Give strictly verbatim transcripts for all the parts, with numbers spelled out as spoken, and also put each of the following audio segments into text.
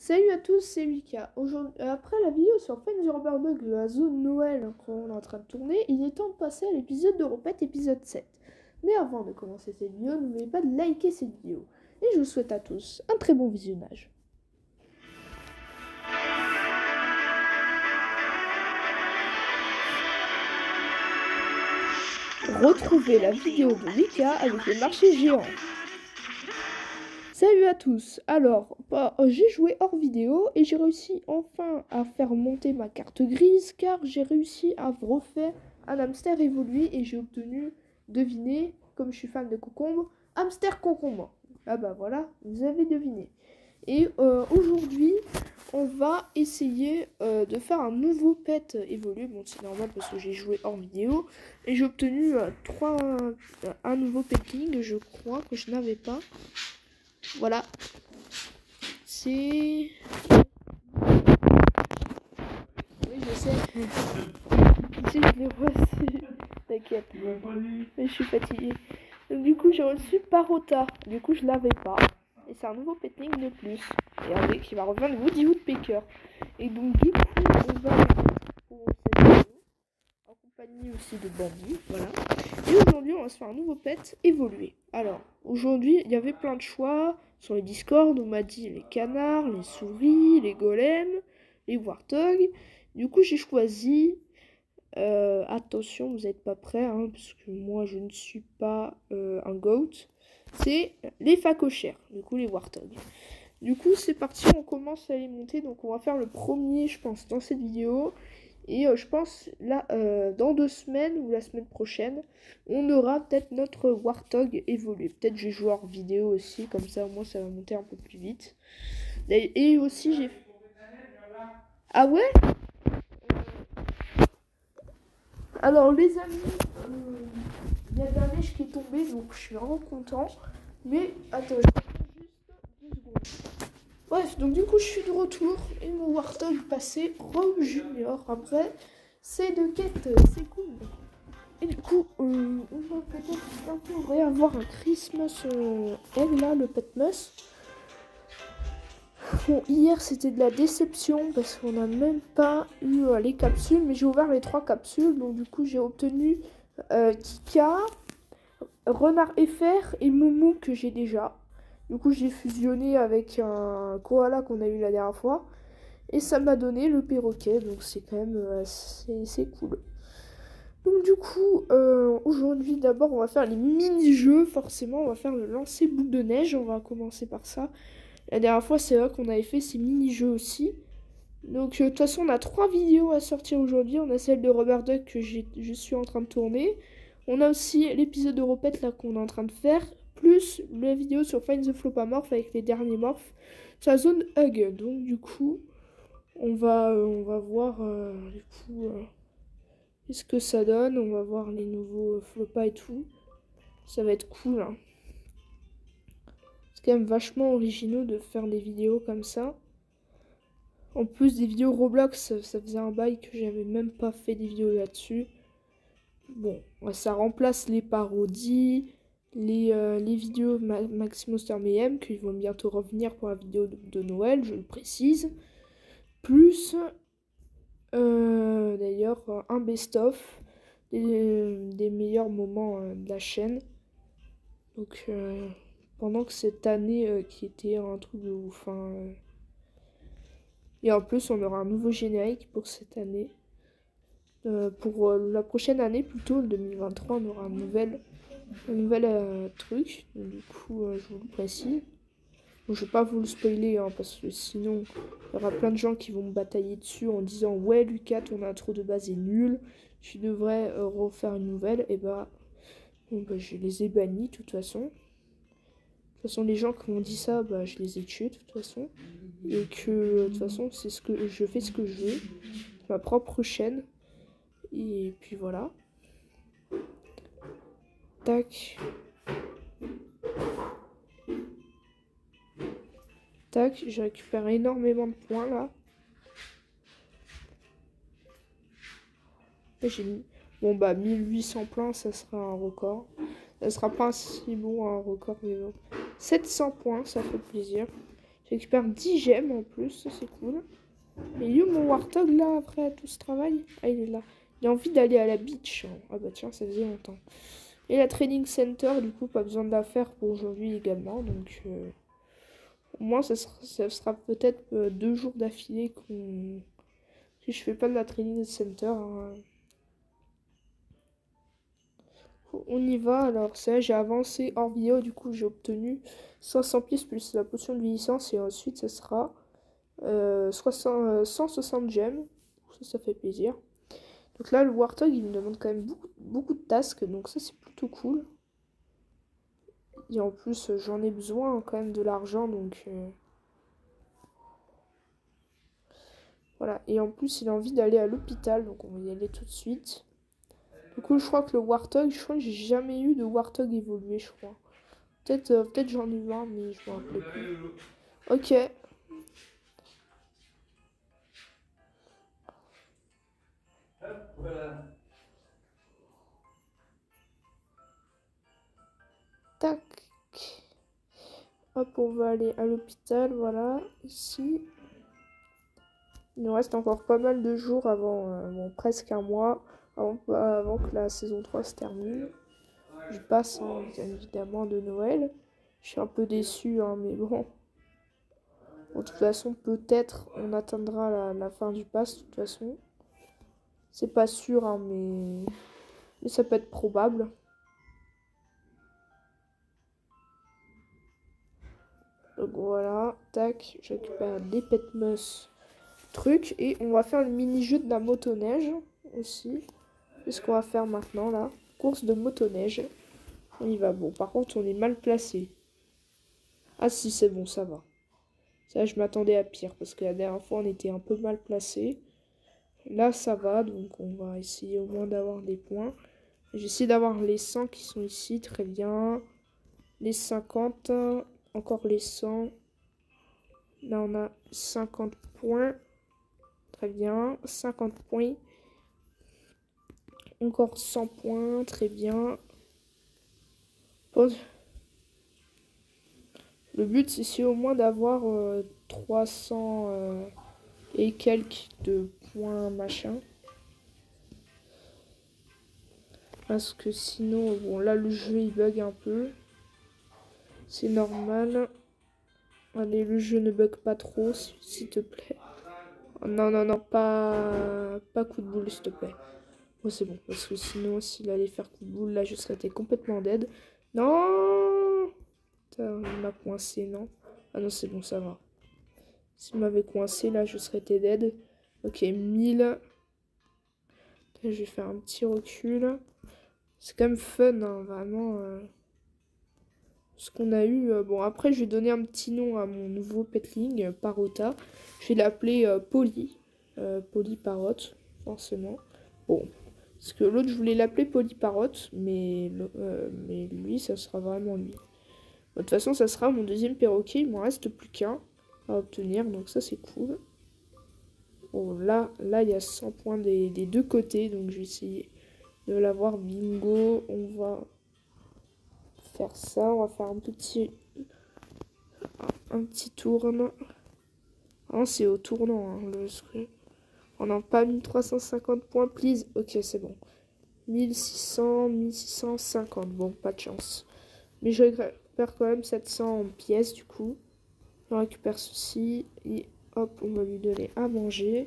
Salut à tous, c'est Lucas. Aujourd'hui, après la vidéo sur Find the Rubber Dog de la zone Noël qu'on est en train de tourner, il est temps de passer à l'épisode de Repète, épisode sept. Mais avant de commencer cette vidéo, n'oubliez pas de liker cette vidéo. Et je vous souhaite à tous un très bon visionnage. Retrouvez la vidéo de Lucas avec les marchés géants. Salut à tous. Alors, bah, j'ai joué hors vidéo et j'ai réussi enfin à faire monter ma carte grise car j'ai réussi à refaire un hamster évolué et j'ai obtenu, devinez, comme je suis fan de concombre, hamster concombre. Ah bah voilà, vous avez deviné. Et euh, aujourd'hui, on va essayer euh, de faire un nouveau pet évolué. Bon, c'est normal parce que j'ai joué hors vidéo. Et j'ai obtenu euh, trois, euh, un nouveau petling, je crois que je n'avais pas. Voilà. C'est... Oui, je sais. Je l'ai reçu. T'inquiète. Mais je suis fatiguée. Donc du coup, j'ai reçu Parota. Du coup, je l'avais pas. Et c'est un nouveau petling de plus. Et avec, qui va revenir le Woody Woodpecker. Et donc du coup, on va pour cette vidéo. En compagnie aussi de Bambi. Voilà. Et aujourd'hui, on va se faire un nouveau pet évolué. Alors, aujourd'hui, il y avait plein de choix. Sur les Discord, on m'a dit les canards, les souris, les golems, les warthogs. Du coup, j'ai choisi... Euh, attention, vous n'êtes pas prêts, hein, parce que moi, je ne suis pas euh, un goat. C'est les phacochères, du coup, les warthogs. Du coup, c'est parti, on commence à les monter. Donc, on va faire le premier, je pense, dans cette vidéo. Et euh, je pense, là, euh, dans deux semaines ou la semaine prochaine, on aura peut-être notre Warthog évolué. Peut-être je vais jouer hors vidéo aussi, comme ça, au moins, ça va monter un peu plus vite. Et aussi, j'ai... Ah ouais? Alors, les amis, il euh, y a de la neige qui est tombée, donc je suis vraiment content. Mais, attends, je vais juste deux secondes. Bref, donc du coup, je suis de retour et mon Warthog passé Rogue Junior. Après, c'est de quête, c'est cool. Et du coup, euh, on va peut-être bientôt avoir un Christmas euh, egg là, le Petmas. Bon, hier c'était de la déception parce qu'on n'a même pas eu euh, les capsules, mais j'ai ouvert les trois capsules. Donc du coup, j'ai obtenu euh, Kika, Renard F R et Moumou que j'ai déjà. Du coup, j'ai fusionné avec un koala qu'on a eu la dernière fois. Et ça m'a donné le perroquet, donc c'est quand même euh, c'est cool. Donc du coup, euh, aujourd'hui d'abord on va faire les mini-jeux, forcément on va faire le lancer boule de neige, on va commencer par ça. La dernière fois c'est vrai qu'on avait fait ces mini-jeux aussi. Donc euh, de toute façon on a trois vidéos à sortir aujourd'hui, on a celle de Rubber Duck que je suis en train de tourner. On a aussi l'épisode de Repète là qu'on est en train de faire, plus la vidéo sur Find the Flopamorph avec les derniers morphs. C'est la zone Hug, donc du coup on va, euh, on va voir euh, du coup... Euh, qu'est-ce que ça donne? On va voir les nouveaux flopas et tout. Ça va être cool. Hein. C'est quand même vachement originaux de faire des vidéos comme ça. En plus des vidéos Roblox, ça faisait un bail que j'avais même pas fait des vidéos là-dessus. Bon, ça remplace les parodies, les, euh, les vidéos Ma Maximonster Mayhem, qui vont bientôt revenir pour la vidéo de, de Noël, je le précise. Plus, euh, d'ailleurs, un best-of. Des, des meilleurs moments euh, de la chaîne. Donc euh, pendant que cette année euh, qui était un truc de ouf. Hein, euh. Et en plus on aura un nouveau générique pour cette année. Euh, pour euh, la prochaine année plutôt, le deux mille vingt-trois, on aura un nouvel, un nouvel euh, truc. Donc, du coup euh, je vous le précise. Bon, je vais pas vous le spoiler hein, parce que sinon il y aura plein de gens qui vont me batailler dessus en disant ouais Lucas ton intro de base est nul. Tu devrais euh, refaire une nouvelle. Et bah, bon, bah je les ai bannis de toute façon. De toute façon, les gens qui m'ont dit ça, bah, je les ai tués de toute façon. Et que de toute façon, c'est ce que je fais ce que je veux. Ma propre chaîne. Et puis voilà. Tac. Tac, je récupère énormément de points là. J'ai mis. Bon bah mille huit cents points, ça sera un record. Ça sera pas si bon un record, mais bon. sept cents points, ça fait plaisir. Je récupère dix gemmes en plus, ça c'est cool. Et il est où mon Warthog là après tout ce travail? Ah, il est là. Il a envie d'aller à la beach. Ah bah tiens, ça faisait longtemps. Et la training center, du coup, pas besoin de la faire pour aujourd'hui également. Donc, euh, au moins, ça sera, ça sera peut-être euh, deux jours d'affilée qu'on. Si je fais pas de la training center. Hein. On y va. Alors, ça, j'ai avancé hors vidéo. Du coup, j'ai obtenu cinq cents pièces plus la potion de vieillissance. Et ensuite, ça sera euh, soixante, euh, cent soixante gemmes. Ça, ça fait plaisir. Donc là, le Warthog, il me demande quand même beaucoup, beaucoup de tasks. Donc ça, c'est plutôt cool. Et en plus, j'en ai besoin quand même de l'argent. Donc euh... voilà. Et en plus, il a envie d'aller à l'hôpital. Donc on va y aller tout de suite. Du coup, je crois que le Warthog, je crois que j'ai jamais eu de Warthog évolué, je crois. Peut-être euh, peut-être j'en ai eu un, mais je me rappelle plus. Ok. Voilà. Tac. Hop, on va aller à l'hôpital, voilà, ici. Il nous reste encore pas mal de jours avant, euh, bon, presque un mois, avant, avant que la saison trois se termine. Je passe, hein, bien évidemment, de Noël. Je suis un peu déçu, hein, mais bon. Bon, de toute façon, peut-être on atteindra la, la fin du pass, de toute façon. C'est pas sûr, hein, mais... mais ça peut être probable. Donc voilà, tac, je récupère des petmus trucs. Et on va faire le mini-jeu de la motoneige aussi. C'est ce qu'on va faire maintenant, là. Course de motoneige. On y va. Bon, par contre, on est mal placé. Ah si, c'est bon, ça va. Ça, je m'attendais à pire, parce que la dernière fois, on était un peu mal placé. Là, ça va, donc on va essayer au moins d'avoir des points. J'essaie d'avoir les cent qui sont ici, très bien. Les cinquante, encore les cent. Là, on a cinquante points. Très bien, cinquante points. Encore cent points, très bien. Le but, c'est ici au moins d'avoir euh, trois cents euh, et quelques de points machin. Parce que sinon, bon, là, le jeu, il bug un peu. C'est normal. Allez, le jeu ne bug pas trop, s'il te plaît. Oh, non, non, non, pas, pas coup de boule, s'il te plaît. Bon, c'est bon, parce que sinon, s'il allait faire coup de boule, là, je serais complètement dead. Non! Putain, il m'a coincé, non? Ah non, c'est bon, ça va. S'il m'avait coincé, là, je serais dead. Ok, mille. Là, je vais faire un petit recul. C'est quand même fun, hein, vraiment. Euh, ce qu'on a eu. Euh, bon, après, je vais donner un petit nom à mon nouveau petling, euh, Parota. Je vais l'appeler euh, Polly. Euh, Polly Parrot, forcément. Bon, parce que l'autre, je voulais l'appeler Polly Parrot, mais, euh, mais lui, ça sera vraiment lui. De toute façon, ça sera mon deuxième perroquet. Il m'en reste plus qu'un à obtenir, donc ça, c'est cool. Bon, là, là, il y a cent points des, des deux côtés, donc je vais essayer de l'avoir. Bingo, on va faire ça, on va faire un petit un petit tourne. Ah, c'est au tournant, hein, le screen. On n'a pas mille trois cent cinquante points, please. Ok, c'est bon. mille six cents, mille six cent cinquante. Bon, pas de chance. Mais je récupère quand même sept cents pièces, du coup. On récupère ceci. Et hop, on va lui donner à manger.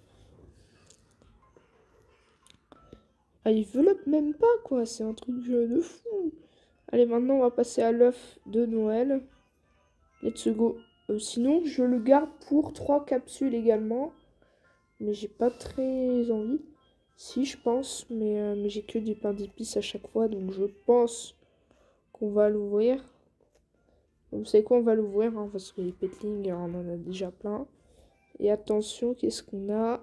Ah, il veloppe même pas, quoi. C'est un truc de fou. Allez, maintenant, on va passer à l'œuf de Noël. Let's go. Euh, sinon, je le garde pour trois capsules également. Mais j'ai pas très envie. Si, je pense. Mais, euh, mais j'ai que du pain d'épices à chaque fois. Donc, je pense qu'on va l'ouvrir. Vous savez quoi, on va l'ouvrir. Hein, parce que les petlings, on en a déjà plein. Et attention, qu'est-ce qu'on a?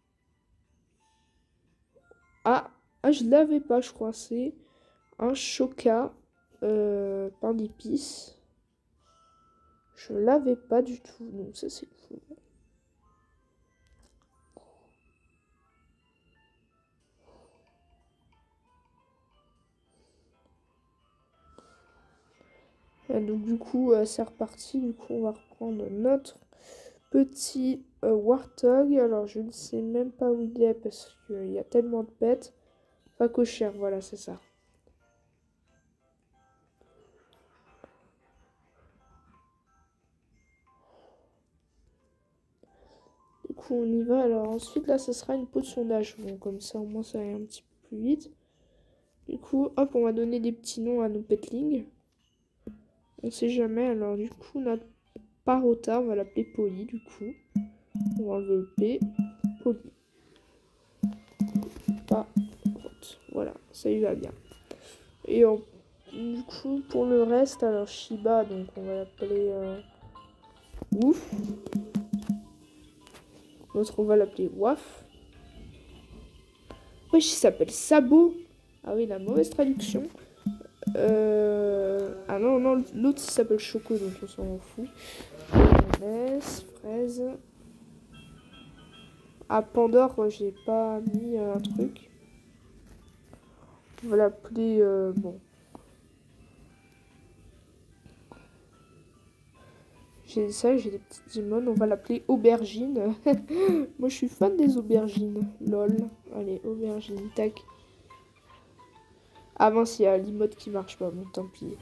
Ah, ah, je l'avais pas, je crois. C'est un choca euh, pain d'épices. Je l'avais pas du tout. Donc, ça, c'est cool. Euh, donc du coup, euh, c'est reparti. Du coup, on va reprendre notre petit euh, Warthog. Alors, je ne sais même pas où il est parce qu'il y a tellement de bêtes. Pas cochère, voilà, c'est ça. Du coup, on y va. Alors, ensuite, là, ce sera une peau de sondage. Bon, comme ça, au moins, ça va un petit peu plus vite. Du coup, hop, on va donner des petits noms à nos petlings. On sait jamais. Alors, du coup, notre Parota, on va l'appeler Polly, du coup. On va enlever le P. Polly. Parrot. Voilà, ça y va bien. Et en, du coup, pour le reste, alors Shiba, donc on va l'appeler euh, Ouf. L'autre, on va l'appeler Waf. Wesh, il s'appelle Sabot. Ah oui, la mauvaise traduction. Euh... Ah non, non, l'autre il s'appelle Choco, donc on s'en fout. Mayonnaise, fraise. À Pandore, j'ai pas mis euh, un truc. On va l'appeler. Euh, bon. J'ai ça, j'ai des petites imones. On va l'appeler Aubergine. Moi, je suis fan des aubergines. Lol. Allez, aubergine, tac. Ah mince, il y a l'imote qui marche pas. Bon, tant pis.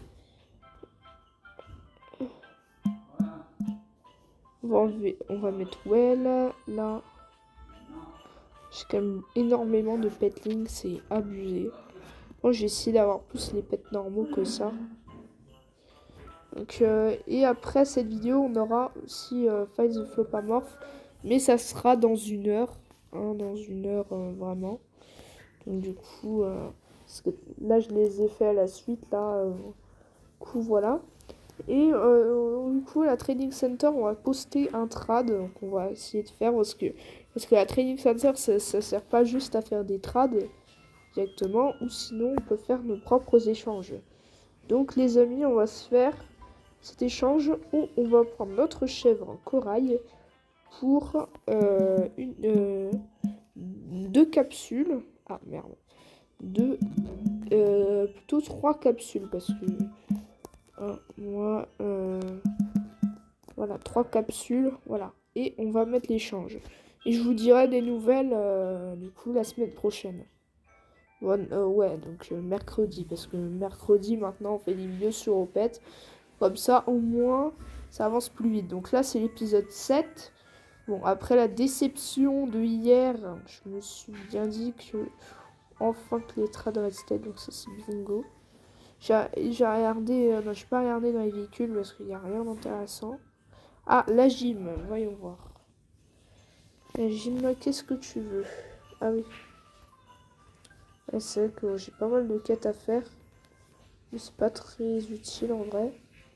On va enlever. On va mettre well. Là. J'ai quand même énormément de petlings. C'est abusé. Moi, j'ai essayé d'avoir plus les pets normaux que ça. Donc, euh, et après cette vidéo, on aura aussi euh, Fight the Flopamorph. Mais ça sera dans une heure. Hein, dans une heure, euh, vraiment. Donc, du coup, euh, parce que là, je les ai fait à la suite. Là, euh, du coup, voilà. Et euh, du coup, la Training Center, on va poster un trad. Donc, on va essayer de faire. Parce que, parce que la Training Center, ça, ça sert pas juste à faire des trades directement. Ou sinon, on peut faire nos propres échanges. Donc, les amis, on va se faire cet échange où on va prendre notre chèvre en corail pour euh, une, euh, deux capsules. Ah merde. Deux, euh, plutôt trois capsules parce que un, moi, euh, voilà, trois capsules, voilà. Et on va mettre l'échange. Et je vous dirai des nouvelles euh, du coup la semaine prochaine. Bon, euh, ouais, donc euh, mercredi, parce que mercredi maintenant on fait des vidéos sur Opet. Comme ça, au moins, ça avance plus vite. Donc là, c'est l'épisode sept. Bon, après la déception de hier, je me suis bien dit que enfin que les trades restaient. Donc ça, c'est bingo. J'ai regardé... Euh, non, je n'ai pas regardé dans les véhicules parce qu'il n'y a rien d'intéressant. Ah, la gym. Voyons voir. La gym, qu'est-ce que tu veux? Ah oui. Ouais, c'est vrai que j'ai pas mal de quêtes à faire. Mais c'est pas très utile en vrai.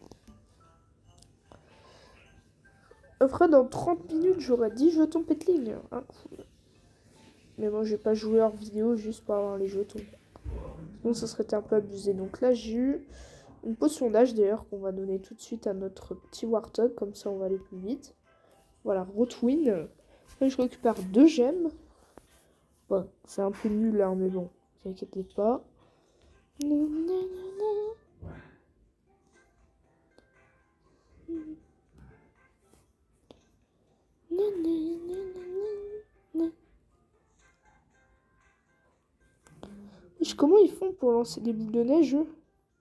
Après, dans trente minutes, j'aurai dix jetons petling. Hein, cool. Mais moi, j'ai pas joué hors vidéo juste pour avoir les jetons. Sinon, ça serait un peu abusé. Donc là, j'ai eu une potion d'âge d'ailleurs qu'on va donner tout de suite à notre petit Warthog. Comme ça, on va aller plus vite. Voilà, Rotwin. Là, je récupère deux gemmes. Bon, c'est un peu nul, hein, mais bon, ne vous inquiétez pas. Comment ils font pour lancer des boules de neige, eux?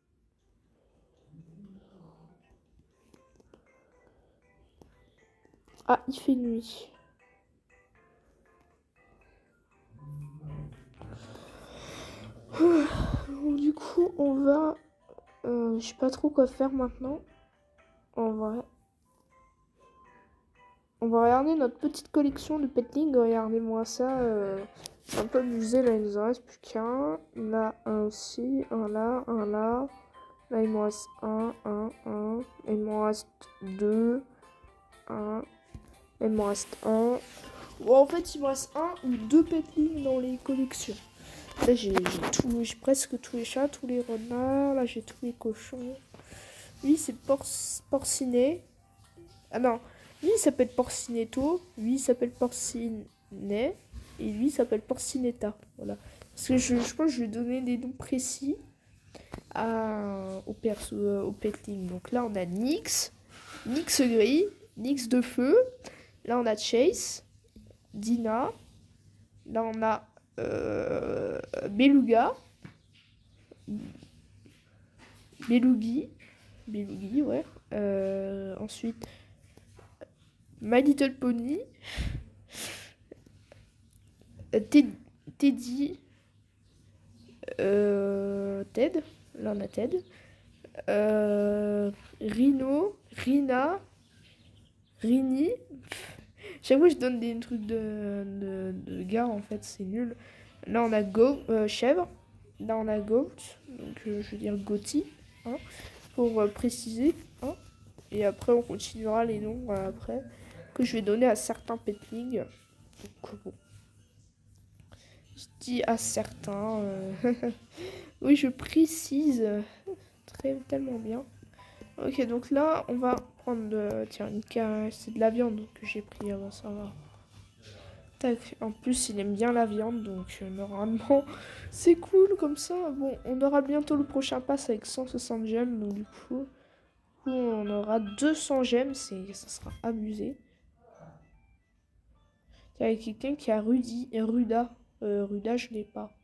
Ah, il fait nuit. Du coup, on va... Euh, je sais pas trop quoi faire maintenant. En vrai. On va regarder notre petite collection de petlings. Regardez-moi ça. Euh, un peu amusé. Là, il nous en reste plus qu'un. Là, un aussi. Un là, un là. Là, il m'en reste un, un, un. Il m'en reste deux. Un. Il m'en reste un. Bon, en fait, il me reste un ou deux petlings dans les collections. Là, j'ai tout, j'ai presque tous les chats, tous les renards. Là, j'ai tous les cochons. Lui, c'est por porcinet. Ah non, lui, il s'appelle Porcinetto. Lui, il s'appelle Porcinet. Et lui, il s'appelle Porcinetta. Voilà. Parce que je, je pense que je vais donner des noms précis. à, au perso, euh, au petling. Donc là, on a Nyx, Nyx gris, Nyx de feu. Là, on a Chase, Dina. Là, on a euh, Beluga, Belugi, Belugi, ouais. Euh, ensuite, My Little Pony, euh, Ted- Teddy, euh, Ted. Là, on a Ted. Euh, Rhino, Rina, Rini. Chaque fois, je donne des trucs de, de, de gars, en fait, c'est nul. Là, on a Go, euh, Chèvre. Là, on a Goat, donc euh, je veux dire Gotti, hein, pour euh, préciser. Hein. Et après, on continuera les noms euh, après, que je vais donner à certains petlings. Donc, bon. Je dis à certains. Euh... oui, je précise. Très, tellement bien. Ok, donc là, on va prendre de... Tiens, une ca- c'est de la viande que j'ai pris, avant ça va. Tac. En plus, il aime bien la viande, donc euh, normalement, c'est cool comme ça. Bon, on aura bientôt le prochain pass avec cent soixante gemmes, donc du coup, on aura deux cents gemmes, c'est, ça sera abusé. Il y a quelqu'un qui a Rudy et Ruda. Euh, Ruda, je l'ai pas.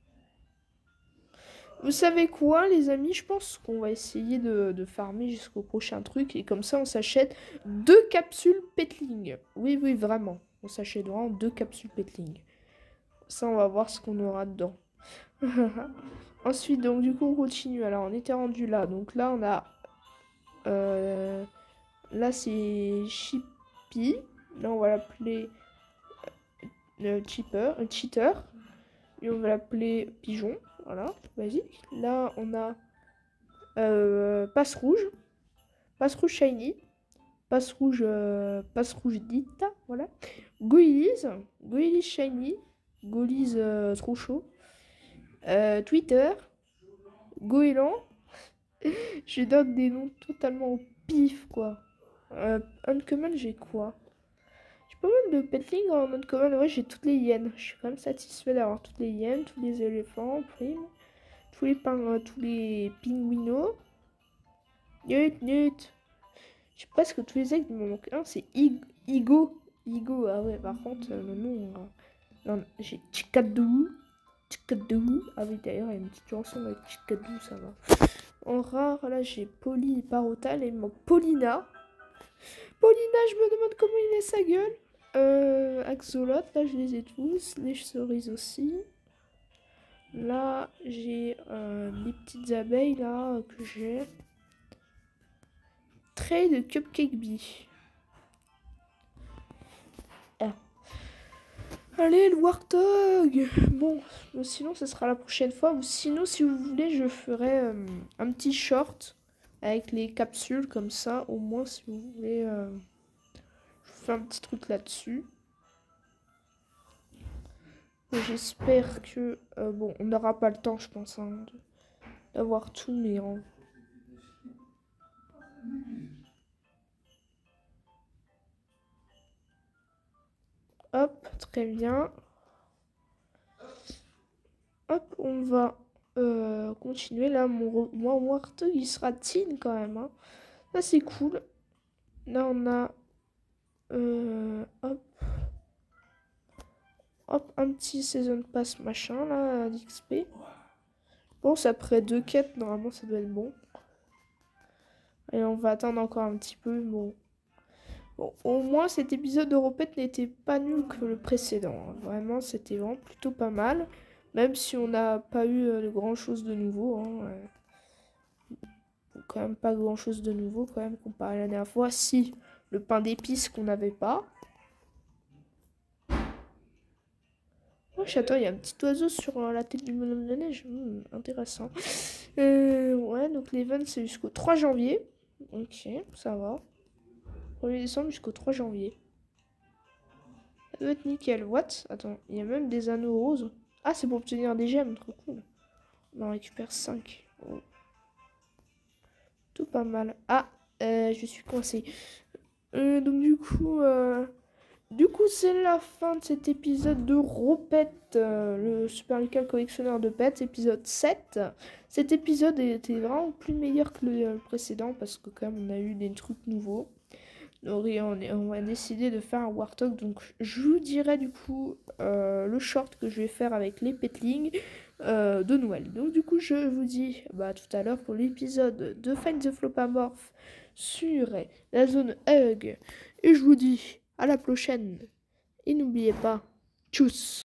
Vous savez quoi, les amis? Je pense qu'on va essayer de, de farmer jusqu'au prochain truc. Et comme ça, on s'achète deux capsules petling. Oui, oui, vraiment. On s'achète vraiment deux capsules petling. Ça, on va voir ce qu'on aura dedans. Ensuite, donc, du coup, on continue. Alors, on était rendu là. Donc là, on a... Euh, là, c'est Chippy. Là, on va l'appeler... Euh, Cheaper, euh, Cheater. Et on va l'appeler Pigeon. Voilà, vas-y. Là, on a... Euh, Passe rouge. Passe rouge shiny. Passe rouge, euh, passe rouge dita, voilà. Goilies, Goilies shiny. Goilies euh, trop chaud. Euh, Twitter. Goéland. Je donne des noms totalement au pif, quoi. Euh, Uncommon, j'ai quoi? J'ai pas mal de petling en Uncommon. Ouais, j'ai toutes les hyènes. Je suis quand même satisfait d'avoir toutes les hyènes, tous les éléphants, prime. Tous les, pin euh, tous les pingouinos. Nut, nut. Je sais pas ce que tous les aigles, il m'en manque un, c'est Igo. Igo, ah ouais, par contre, euh, le nom. Euh, non, j'ai Chikadou. Chikadou. Ah oui, d'ailleurs, il y a une petite chanson avec Chikadou, ça va. En rare, là, j'ai Polly et Parotal et il me manque Paulina. Paulina, je me demande comment il est sa gueule. Euh, Axolot, là, je les ai tous. Les cerises aussi. Là, j'ai euh, les petites abeilles, là, que j'ai. Trait de Cupcake Bee. Ah. Allez, le Warthog. Bon, sinon, ce sera la prochaine fois. Ou sinon, si vous voulez, je ferai euh, un petit short avec les capsules, comme ça. Au moins, si vous voulez, euh, je vous fais un petit truc là-dessus. J'espère que... Euh, bon, on n'aura pas le temps, je pense, hein, d'avoir tout, mais... En... Hop, très bien. Hop, on va euh, continuer. Là, mon, mon Warthog, il sera teen quand même. Hein. Ça, c'est cool. Là, on a... Euh, hop. Hop, un petit Season Pass machin, là, d'X P. Bon, c'est après deux quêtes, normalement, ça doit être bon. Et on va attendre encore un petit peu, bon. Bon, au moins, cet épisode de Ropette n'était pas nul que le précédent. Hein. Vraiment, c'était vraiment plutôt pas mal. Même si on n'a pas eu euh, grand-chose de nouveau. Hein, ouais. Quand même pas grand-chose de nouveau, quand même, comparé à la dernière fois. Si, le pain d'épices qu'on n'avait pas. Oh, attends, il y a un petit oiseau sur euh, la tête du bonhomme de neige. Mmh, intéressant. Euh, ouais, donc l'event, c'est jusqu'au trois janvier. Ok, ça va. premier décembre jusqu'au trois janvier. Ça doit être nickel. What? Attends, il y a même des anneaux roses. Ah, c'est pour obtenir des gemmes, trop cool. On en récupère cinq. Oh. Tout pas mal. Ah, euh, je suis coincé. Euh, donc du coup, euh, Du coup, c'est la fin de cet épisode de Ropette, euh, le Super Lucas collectionneur de pets, épisode sept. Cet épisode était vraiment plus meilleur que le, le précédent parce que quand même on a eu des trucs nouveaux. Donc, et on, est- on va décider de faire un Warthog. Donc je vous dirai du coup euh, le short que je vais faire avec les petlings euh, de Noël. Donc du coup je vous dis bah, à tout à l'heure pour l'épisode de Find the Flopamorph sur la zone Hug. Et je vous dis à la prochaine. Et n'oubliez pas, tchuss!